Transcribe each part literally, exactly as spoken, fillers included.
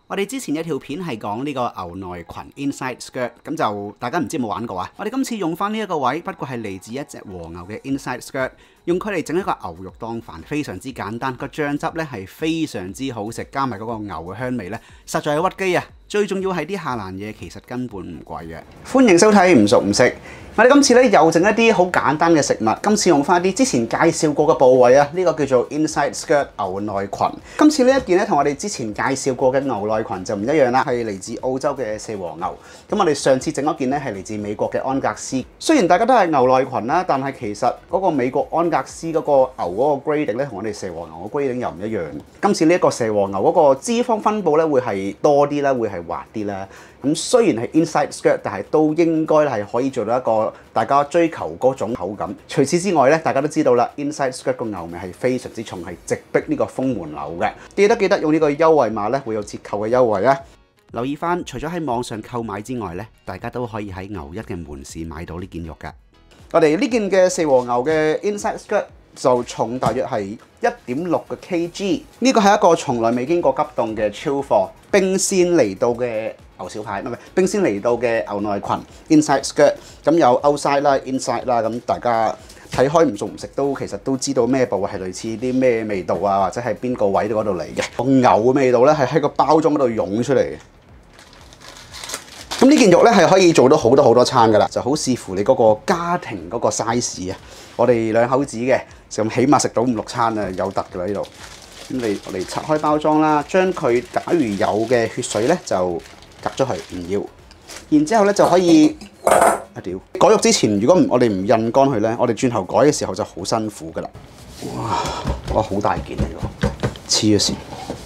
我哋之前有條片係講呢個牛內裙 inside skirt， 咁就大家唔知有冇玩過啊？我哋今次用翻呢一個位，不過係嚟自一隻和牛嘅 inside skirt， 用佢嚟整一個牛肉當飯，非常之簡單。個醬汁呢係非常之好食，加埋嗰個牛嘅香味呢，實在係屈機啊！最重要係啲下欄嘢其實根本唔貴嘅。歡迎收睇唔熟唔食。我哋今次咧又整一啲好簡單嘅食物，今次用翻啲之前介紹過嘅部位啊，呢、這個叫做 inside skirt 牛內裙。今次呢一件咧同我哋之前介紹過嘅牛內裙就唔一樣啦，係嚟自澳洲嘅四和牛。咁我哋上次整嗰件咧係嚟自美國嘅安格斯。雖然大家都係牛內裙啦，但係其實嗰個美國安格斯嗰個牛嗰個 grading 咧同我哋四和牛嘅 grading 又唔一樣。今次呢一個四和牛嗰個脂肪分佈咧會係多啲啦，會係滑啲啦。咁雖然係 inside skirt， 但係都應該係可以做到一個大家追求嗰種口感。除此之外咧，大家都知道啦 ，inside skirt 個牛味係非常之重，係直逼呢個封門樓嘅。記得記得用呢個優惠碼咧，會有折扣嘅優惠啊！留意翻，除咗喺網上購買之外咧，大家都可以喺牛一嘅門市買到呢件肉㗎。我哋呢件嘅四和牛嘅 inside skirt 就重大約係一點六個 kg， 呢個係一個從來未經過急凍嘅超貨冰鮮嚟到嘅牛小排，唔係冰鮮嚟到嘅牛內裙 inside skirt， 咁有 outside 啦 inside 啦，咁大家睇開唔熟唔食都其實都知道咩部位係類似啲咩味道啊，或者係邊個位嗰度嚟嘅。個牛嘅味道咧係喺個包裝嗰度湧出嚟嘅。咁呢件肉咧係可以做到好多好多餐噶啦，就好視乎你嗰個家庭嗰個 size 啊。我哋兩口子嘅，咁起碼食到五六餐啊，有得㗎啦呢度。咁你我哋拆開包裝啦，將佢假如有嘅血水咧就隔咗佢，唔要。然之後咧就可以啊屌！改肉之前，如果唔我哋唔印乾佢咧，我哋轉頭改嘅時候就好辛苦㗎啦。哇！哇好大件嚟喎，黐咗線。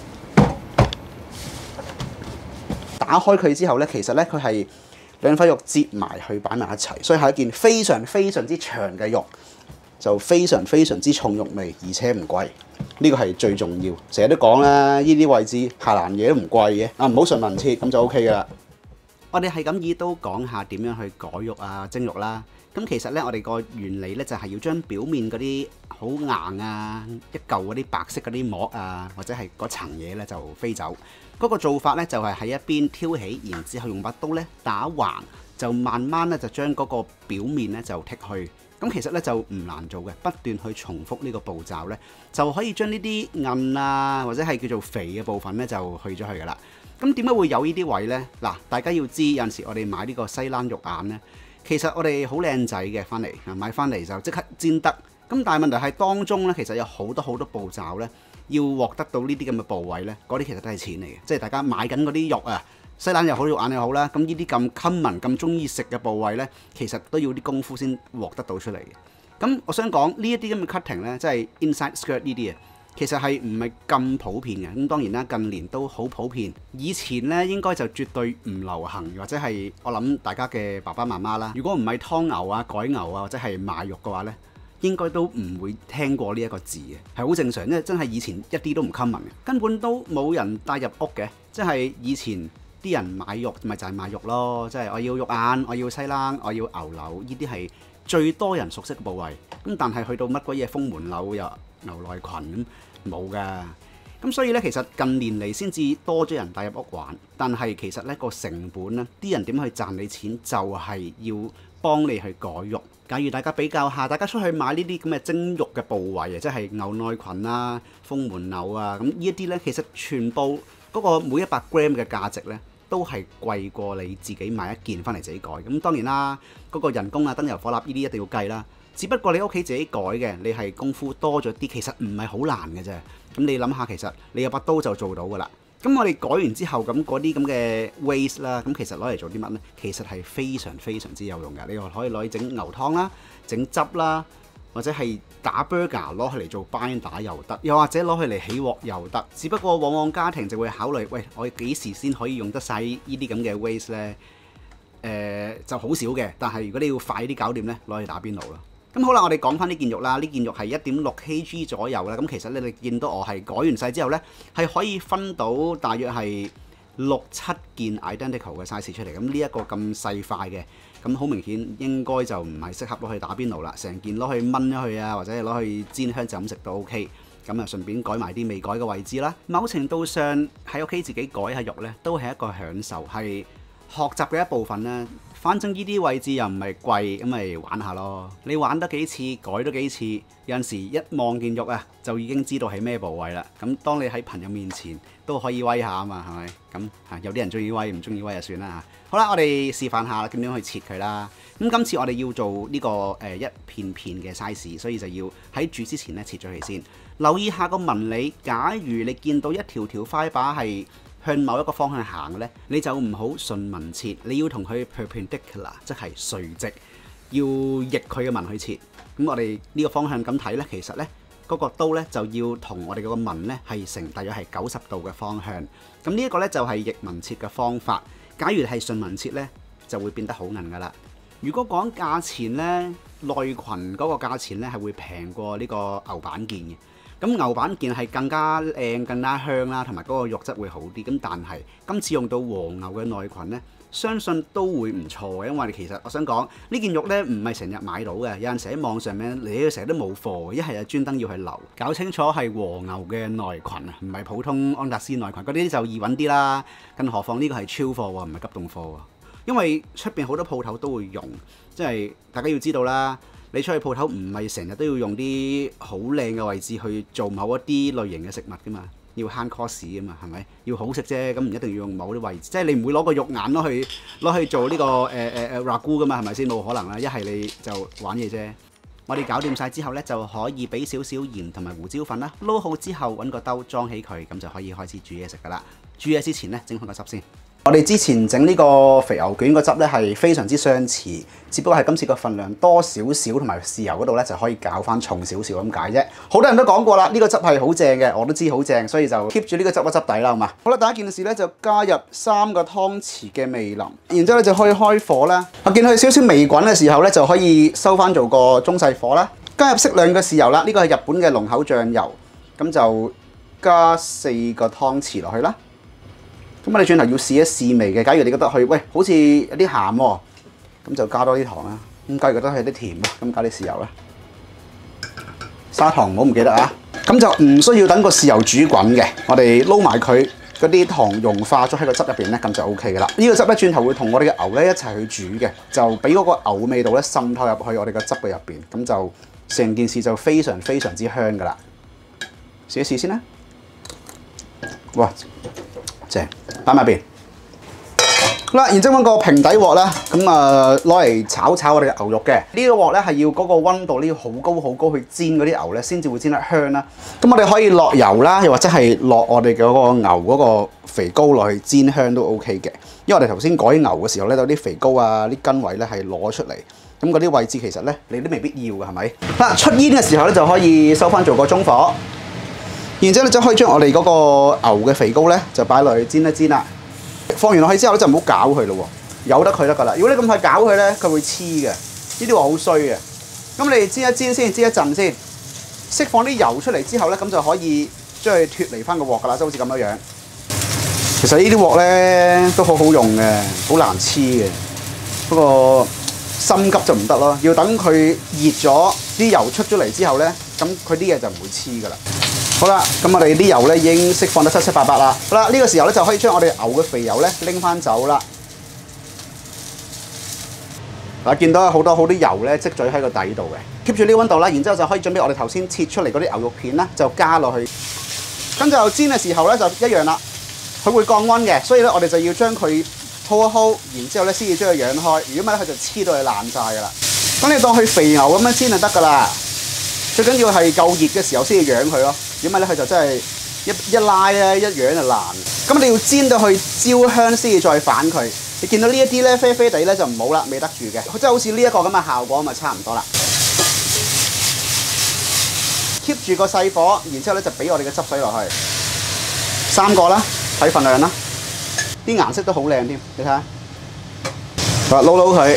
打開佢之後咧，其實咧佢係兩塊肉摺埋去擺埋一齊，所以係一件非常非常之長嘅肉，就非常非常之重肉味，而且唔貴。呢個係最重要，成日都講啦，呢啲位置下欄嘢都唔貴嘅，啊唔好純文切咁就 O K 噶啦。我哋係咁意都講下點樣去改肉啊、蒸肉啦。咁其實咧，我哋個原理咧就係要將表面嗰啲好硬啊、一嚿嗰啲白色嗰啲膜啊，或者係嗰層嘢咧就飛走。嗰個做法咧就係喺一邊挑起，然之後用把刀咧打橫，就慢慢咧就將嗰個表面咧就剔去。咁其實咧就唔難做嘅，不斷去重複呢個步驟咧，就可以將呢啲韌啊或者係叫做肥嘅部分咧就去咗去噶啦。咁點解會有呢啲位呢？嗱，大家要知有陣時我哋買呢個西冷肉眼咧，其實我哋好靚仔嘅翻嚟，買翻嚟就即刻煎得。咁但係問題係當中咧，其實有好多好多步驟咧，要獲得到呢啲咁嘅部位咧，嗰啲其實都係錢嚟嘅，即係大家買緊嗰啲肉啊。西冷又好，肉眼又好啦，咁呢啲咁 common 咁中意食嘅部位呢，其實都要啲功夫先獲得到出嚟嘅。咁我想講呢一啲咁嘅 cutting 呢，即係 inside skirt 呢啲啊，其實係唔係咁普遍嘅。咁當然啦，近年都好普遍。以前呢應該就絕對唔流行，或者係我諗大家嘅爸爸媽媽啦，如果唔係劏牛啊、改牛啊或者係賣肉嘅話呢，應該都唔會聽過呢一個字嘅，係好正常，因為真係以前一啲都唔 common 嘅，根本都冇人帶入屋嘅，即係以前。啲人買肉咪就係買肉咯，即係我要肉眼，我要西冷，我要牛柳，呢啲係最多人熟悉嘅部位。咁但係去到乜鬼嘢封門柳又牛內裙咁冇㗎。咁所以咧，其實近年嚟先至多咗人帶入屋玩，但係其實咧個成本咧，啲人點去賺你錢就係要幫你去改肉。假如大家比較下，大家出去買呢啲咁嘅蒸肉嘅部位啊，即係牛內裙啊、封門柳啊，咁呢一啲咧，其實全部嗰個每一百 gram 嘅價值咧，都係貴過你自己買一件翻嚟自己改。咁當然啦，嗰個人工啊、燈油火蠟呢啲一定要計啦。只不過你屋企自己改嘅，你係功夫多咗啲，其實唔係好難嘅啫。咁你諗下，其實你有把刀就做到噶啦。咁我哋改完之後，咁嗰啲咁嘅 waste 啦，咁其實攞嚟做啲乜呢？其實係非常非常之有用嘅。你又可以攞去整牛湯啦、整汁啦，或者係打 burger 攞佢嚟做 binder 又得，又或者攞佢嚟起鑊又得。只不過往往家庭就會考慮，喂，我幾時先可以用得晒呢啲咁嘅 waste 呢？誒、呃、就好少嘅。但係如果你要快啲搞掂呢，攞去打邊爐啦。咁好啦，我哋講翻呢件肉啦。呢件肉係一點六 kg 左右啦。咁其實你哋見到我係改完細之後呢，係可以分到大約係六七件 identical 嘅 size 出嚟。咁呢一個咁細塊嘅，咁好明顯應該就唔係適合攞去打邊爐啦。成件攞去炆咗去啊，或者係攞去煎香就咁食都 OK。 咁啊順便改埋啲未改嘅位置啦。某程度上喺屋企自己改下肉呢，都係一個享受，係學習嘅一部分啦。反正呢啲位置又唔係貴，咁咪玩下咯。你玩得幾次，改咗幾次，有陣時一望見肉啊，就已經知道係咩部位啦。咁當你喺朋友面前都可以威下啊嘛，係咪？咁嚇有啲人中意威，唔中意威就算啦嚇。好啦，我哋示範下點樣去切佢啦。咁今次我哋要做呢個誒一片片嘅 size， 所以就要喺煮之前咧切咗佢先。留意下個紋理，假如你見到一條條塊把係向某一個方向行嘅咧，你就唔好順紋切，你要同佢 perpendicular， 即係垂直，要逆佢嘅紋去切。咁我哋呢個方向咁睇咧，其實咧嗰個刀咧就要同我哋嗰個紋咧係成大約係九十度嘅方向。咁呢一個咧就係逆紋切嘅方法。假如係順紋切咧，就會變得好韌噶啦。如果講價錢咧，內裙嗰個價錢咧係會平過呢個牛板件嘅。咁牛板件係更加靚、更加香啦，同埋嗰個肉質會好啲。咁但係今次用到和牛嘅內裙呢，相信都會唔錯嘅。因為其實我想講呢件肉呢，唔係成日買到嘅，有陣時喺網上面你成日都冇貨，一係就專登要去留。搞清楚係和牛嘅內裙啊，唔係普通安達斯內裙，嗰啲就易揾啲啦。更何況呢個係超貨喎，唔係急凍貨喎。因為出邊好多鋪頭都會用，即係大家要知道啦。你出去鋪頭唔係成日都要用啲好靚嘅位置去做某一啲類型嘅食物噶嘛，要慳 cost 噶嘛，係咪？要好食啫，咁唔一定要用某啲位置，即係你唔會攞個肉眼攞去攞去做呢、這個誒誒誒 ragu 噶嘛，係咪先？冇可能啦，一係你就玩嘢啫。我哋搞掂晒之後呢，就可以俾少少鹽同埋胡椒粉啦，撈好之後揾個兜裝起佢，咁就可以開始煮嘢食噶啦。煮嘢之前呢，整開個汁先。我哋之前整呢個肥牛卷個汁咧係非常之相似，只不過係今次個份量多少少，同埋豉油嗰度咧就可以搞翻重少少咁解啫。好多人都講過啦，呢個汁係好正嘅，我都知好正，所以就 keep 住呢個汁個汁底啦，好嘛？好啦，第一件事咧就加入三個湯匙嘅味淋，然之後咧就可以開火啦。我見佢少少微滾嘅時候咧就可以收翻做個中細火啦。加入適量嘅豉油啦，呢個係日本嘅濃口醬油，咁就加四個湯匙落去啦。咁我哋轉頭要試一試味嘅，假如你覺得佢喂好似有啲鹹喎，咁就加多啲糖啦。咁假如覺得佢有啲甜啊，咁加啲豉油啦。砂糖唔好唔記得啊。咁就唔需要等個豉油煮滾嘅，我哋撈埋佢嗰啲糖融化咗喺個汁入邊咧，咁就 O K 噶啦。呢個汁咧轉頭會同我哋嘅牛咧一齊去煮嘅，就俾嗰個牛味道咧滲透入去我哋個汁嘅入邊，咁就成件事就非常非常之香噶啦。試一試先啦。哇！正，擺埋邊。好啦，然之後揾個平底鑊啦，咁啊攞嚟炒炒我哋嘅牛肉嘅。呢個鑊咧係要嗰個溫度呢要好高好高去煎嗰啲牛咧，先至會煎得香啦。咁我哋可以落油啦，又或者係落我哋嘅嗰個牛嗰個肥膏落去煎香都 O K 嘅。因為我哋頭先改牛嘅時候咧，有啲肥膏啊、啲筋位咧係攞出嚟，咁嗰啲位置其實咧你都未必要嘅，係咪？嗱，出煙嘅時候咧就可以收翻做個中火。然之後咧就可以將我哋嗰個牛嘅肥膏咧就擺落去煎一煎啦。放完落去之後咧就唔好攪佢咯喎，由得佢得㗎啦。如果你咁快攪佢咧，佢會黐嘅。呢啲鑊好衰嘅。咁你煎一煎先，煎一陣先，釋放啲油出嚟之後咧，咁就可以將佢脫離翻個鑊㗎啦，即係好似咁樣樣。其實呢啲鑊咧都好好用嘅，好難黐嘅。不過心急就唔得咯，要等佢熱咗，啲油出咗嚟之後咧，咁佢啲嘢就唔會黐㗎啦。好啦，咁我哋啲油咧已經釋放得七七八八啦。好啦，呢個時候咧就可以將我哋牛嘅肥油咧拎翻走啦。嗱，見到有好多好啲油咧積聚喺個底度嘅 ，keep 住呢個溫度啦。然之後就可以準備我哋頭先切出嚟嗰啲牛肉片啦，就加落去。咁就煎嘅時候咧就一樣啦，佢會降溫嘅，所以咧我哋就要將佢 hold 一 hold， 然之後咧先至將佢揚開。如果唔係咧，佢就黐到佢爛晒㗎啦。咁你當佢肥牛咁樣煎就得㗎啦。最緊要係夠熱嘅時候先至揚佢咯。如果唔係咧，佢就真係一一拉咧一揚就爛。咁你要煎到去焦香先至再反佢。你見到呢一啲咧啡啡地咧就唔好啦，未得住嘅。即係好似呢一個咁嘅效果，咪差唔多啦。keep 住個細火，然之後咧就俾我哋嘅汁水落去，三個啦，睇份量啦。啲顏色都好靚添，你睇下。好，撈撈佢。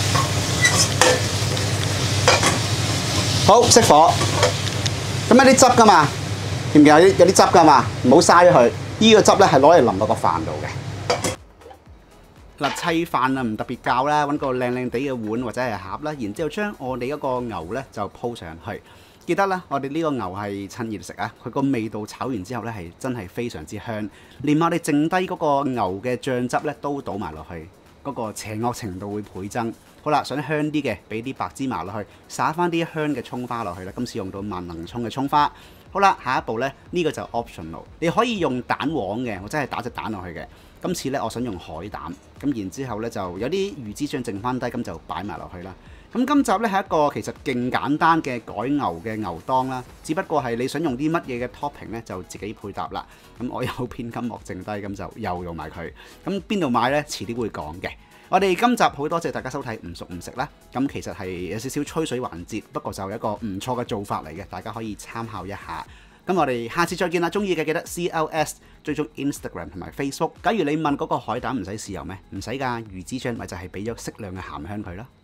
好，熄火。咁有啲汁㗎嘛，見唔見有啲有啲汁㗎嘛？唔好嘥咗佢。呢個汁咧係攞嚟淋落個飯度嘅。嗱，砌飯啊唔特別教啦，揾個靚靚地嘅碗或者係盒啦，然之後將我哋嗰個牛咧就鋪上去。 記得啦，我哋呢個牛係趁熱食啊！佢個味道炒完之後呢，係真係非常之香，連我哋剩低嗰個牛嘅醬汁呢，都倒埋落去，嗰個邪惡程度會倍增。好啦，想香啲嘅，俾啲白芝麻落去，撒翻啲香嘅葱花落去啦。今次用到萬能葱嘅葱花。好啦，下一步呢，呢個就 optional，你可以用蛋黃嘅，我真係打隻蛋落去嘅。今次呢，我想用海膽，咁然之後呢，就有啲魚子醬剩翻低，咁就擺埋落去啦。咁今集呢係一個其實勁簡單嘅改牛嘅牛當啦，只不過係你想用啲乜嘢嘅 topping 呢，就自己配搭啦。咁我有片金幕剩低，咁就又用埋佢。咁邊度買呢？遲啲會講嘅。我哋今集好多謝大家收睇唔熟唔食啦。咁其實係有少少吹水環節，不過就有一個唔錯嘅做法嚟嘅，大家可以參考一下。咁我哋下次再見啦！中意嘅記得 C L S 追蹤 Instagram 同埋 Facebook。假如你問嗰個海膽唔使豉油咩？唔使㗎，魚子醬咪就係俾咗適量嘅鹹香佢咯。